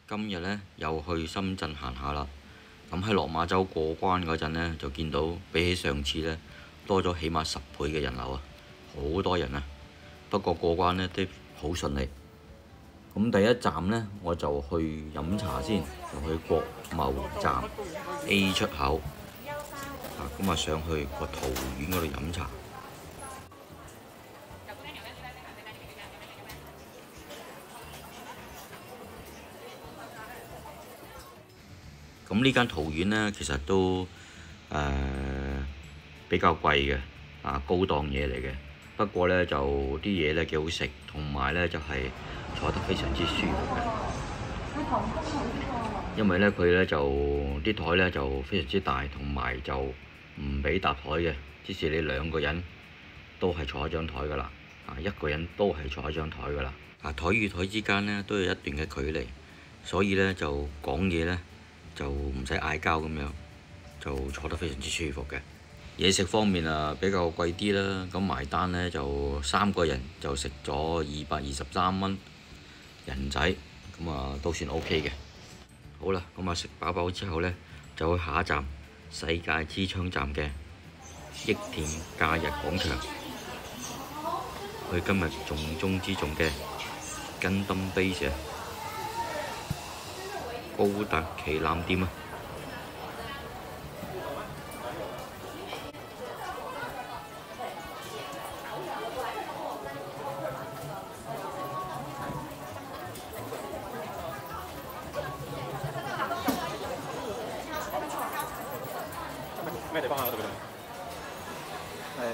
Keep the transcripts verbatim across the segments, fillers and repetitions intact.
今日咧又去深圳行下啦。咁喺落馬洲過關嗰陣咧，就見到比起上次咧多咗起碼十倍嘅人流啊，好多人啊。不過過關咧都好順利。咁第一站咧我就去飲茶先，就去國貿站 A 出口。啊，咁啊上去個桃園嗰度飲茶。咁呢間桃園呢，其實都誒、呃、比較貴嘅，啊高檔嘢嚟嘅。不過呢，就啲嘢呢幾好食，同埋呢就係、是、坐得非常之舒服嘅。因為呢，佢呢就啲台呢就非常之大，同埋就唔俾搭台嘅，即使你兩個人都係坐一張台噶啦，啊一個人都係坐一張台噶啦。啊台與台之間呢都有一段嘅距離，所以呢就講嘢呢。就唔使嗌交咁樣，就坐得非常之舒服嘅。嘢食方面啊比較貴啲啦，咁埋單呢，就三個人就食咗二百二十三蚊人仔，咁啊都算 O K 嘅。好啦，咁啊食飽飽之後呢，就去下一站世界之窗站嘅益田假日廣場，去今日重中之重嘅Gundam Base高達旗艦店啊！ 咩地方啊？嗰度誒。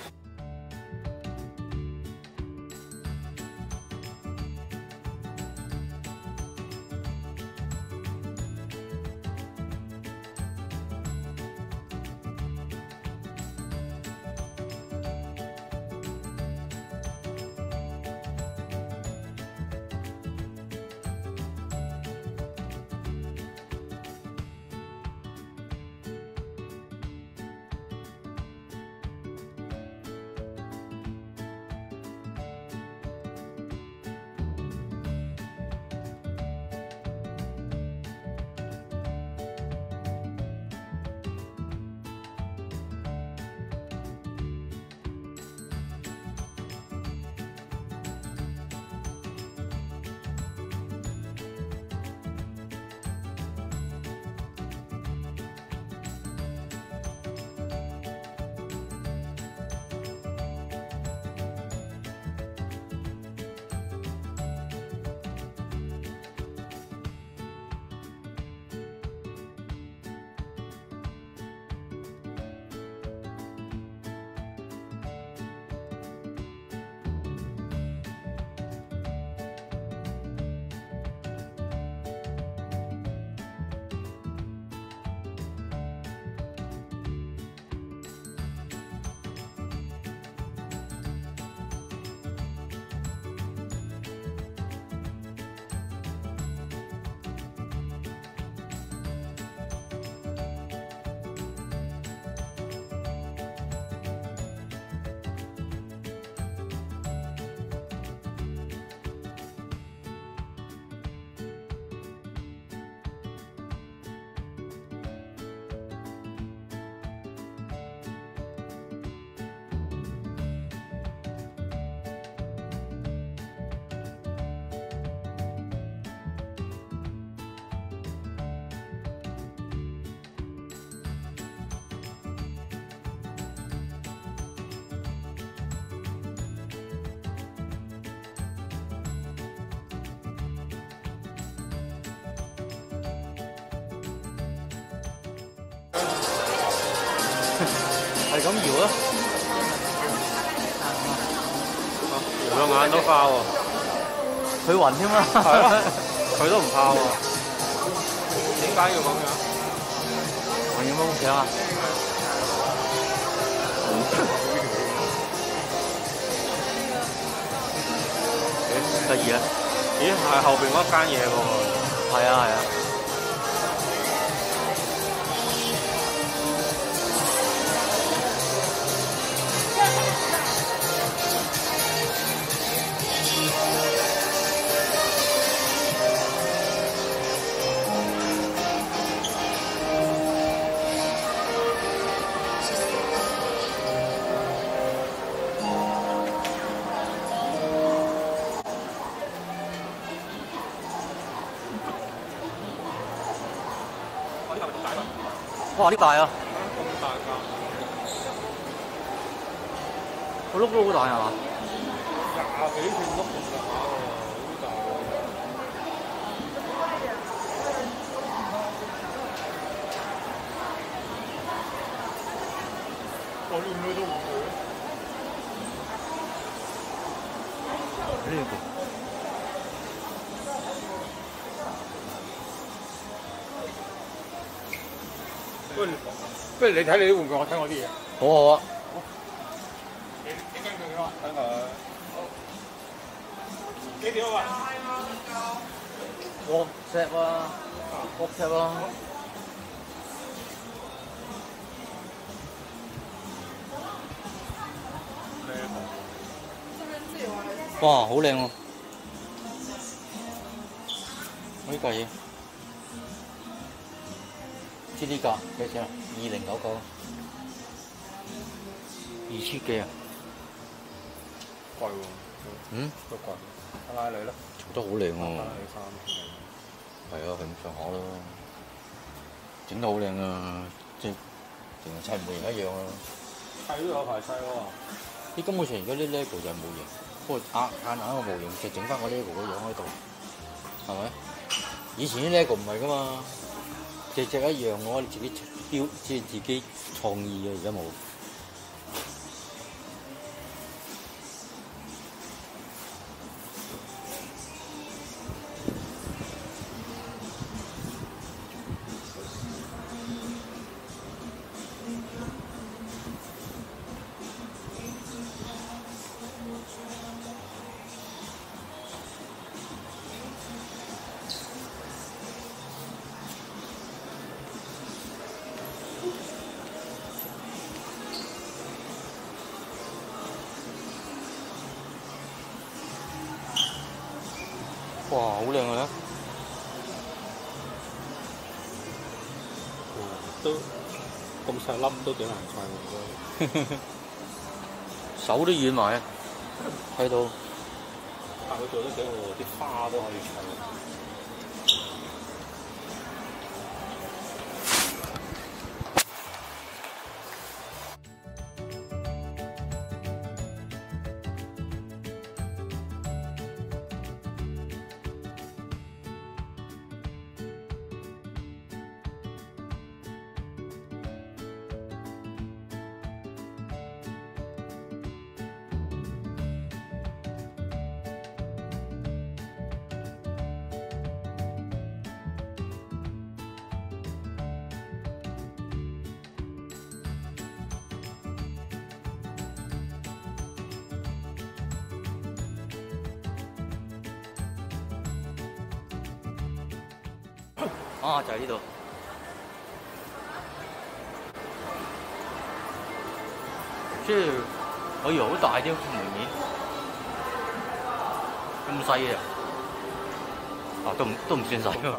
係咁搖啦，兩眼都花喎， 佢暈添啦， 係咯，佢都唔怕喎，點解要咁樣？ 我有冇想啊？幾得意啊！ 咦，係後邊嗰間嘢喎， 係啊係啊。 哇！呢大啊！ 咁大㗎， 個碌都好大係嘛？ 廿幾寸碌咁上下喎，好大喎。我呢咁都唔會。 呢個。 不如不如你睇你啲玩具，我睇我啲嘢。 好好啊！ 你你跟佢咯，等佢。幾點啊？ 鑊石啊，鑊石啊！哇，好靚喎！我呢嚿嘢。 知呢價幾多錢啊？二零九九，二千幾啊？ 貴喎。 嗯？ 都貴。睇下你啦。 做得好靚喎。 睇下你衫。 係啊，係咁上下咯。整得好靚啊！即係淨係砌模型一樣啊。 砌都有排砌喎。 你根本上而家啲 LEGO 就係模型，不過硬硬硬個模型就整翻個 LEGO 個樣喺度，係咪？以前啲 LEGO 唔係噶嘛。 隻隻一樣嘅話，你自己標即係自己創意嘅，而家冇。哇，好靚啊！ 都咁細粒都幾難砌喎， 手都軟埋啊！睇到。 但佢做得幾好喎，啲花都可以砌。 啊，就係呢度。即係我以為好大啲門面，咁細嘅，啊都唔都唔算細。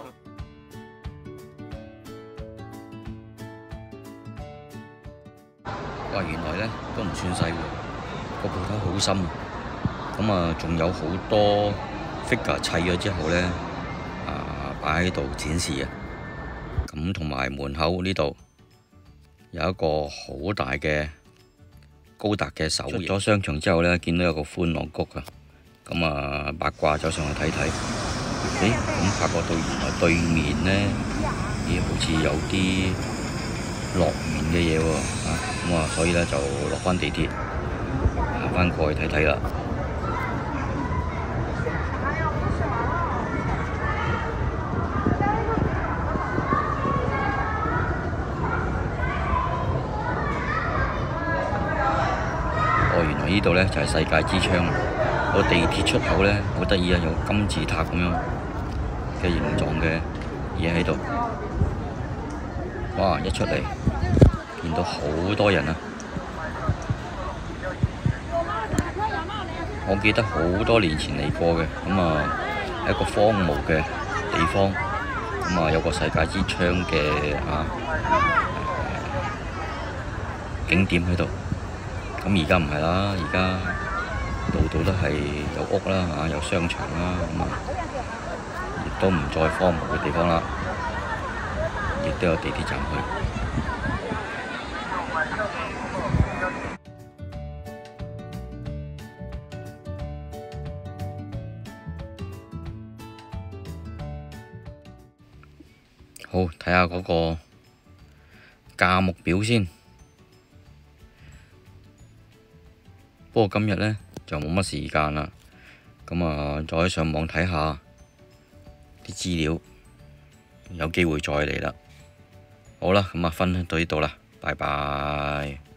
哇！原來咧都唔算細喎，個鋪頭好深，咁啊仲有好多 figure 砌咗之後咧。 擺喺度展示啊！咁同埋門口呢度有一個好大嘅高達嘅手型。出咗商場之後呢，見到有個歡樂谷啊！咁啊八卦走上去睇睇，誒咁發覺到原來對面呢，咦好似有啲樂園嘅嘢喎啊！咁啊所以呢，就落翻地鐵行翻過去睇睇啦。 哦，原來呢度呢就係世界之窗，個地鐵出口呢，好得意啊，有金字塔咁樣嘅形狀嘅嘢喺度。哇！一出嚟見到好多人啊！我記得好多年前嚟過嘅，咁啊係一個荒蕪嘅地方，咁啊有個世界之窗嘅啊景點喺度。 咁而家唔係啦，而家度度都係有屋啦嚇，有商場啦，咁啊，亦都唔再荒蕪嘅地方啦，亦都有地鐵站去。好，睇下嗰個價目表先。不過今日呢，就冇乜時間啦，咁啊再上網睇下啲資料，有機會再嚟啦。好啦，咁啊分享到呢度啦，拜拜。